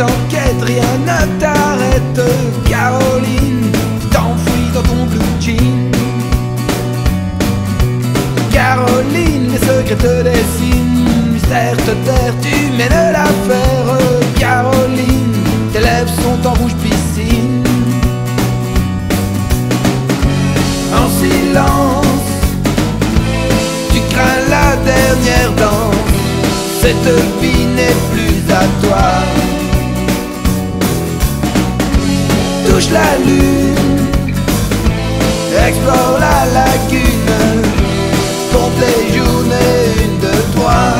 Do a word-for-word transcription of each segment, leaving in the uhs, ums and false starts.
t'enquête, rien ne t'arrête. Caroline, tu t'enfuis dans ton blue jean. Caroline, les secrets te dessinent, mystère te terre, tu mènes l'affaire. Caroline, tes lèvres sont en rouge piscine. En silence, tu crains la dernière danse. Cette vie n'est plus à toi. Touche la lune, explore la lagune, compte les journées une de trois.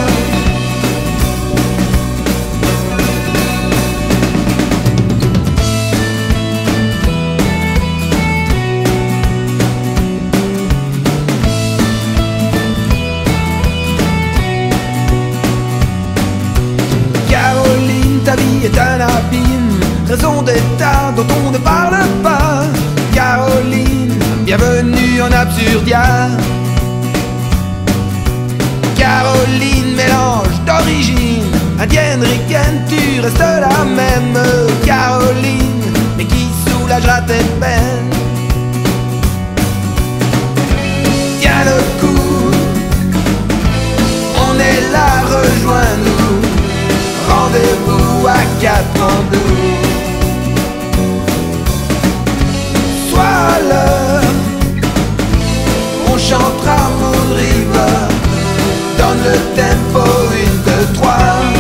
Caroline, ta vie est un abîme, raison d'état dont on ne parle pas. Caroline, bienvenue en Absurdia. Caroline, mélange d'origine indienne, ricaine, tu restes la même. Caroline, mais qui soulagera tes peines. Tiens le coup, on est là, rejoins-nous. Rendez-vous à Katmandou. Sois à l'heure, on chantera Moon River. Donne le tempo, une, deux, trois.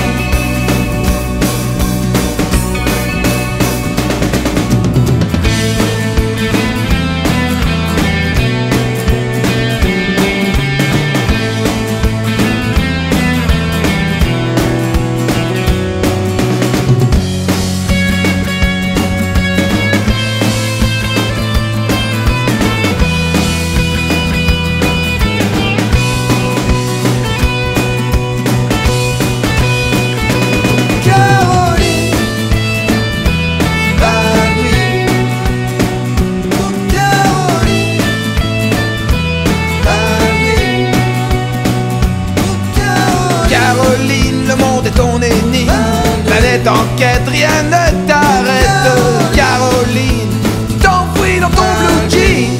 Caroline, le monde est ton énigme. Planète en quête, rien ne t'arrête. Caroline, tu t'enfuis dans ton blue jean.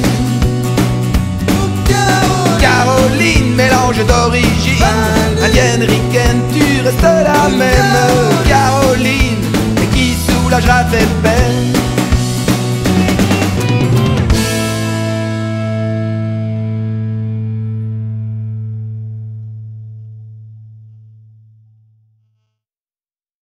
Caroline, mélange d'origine indienne, ricaine, tu restes la même. Caroline, mais qui soulagera tes peines.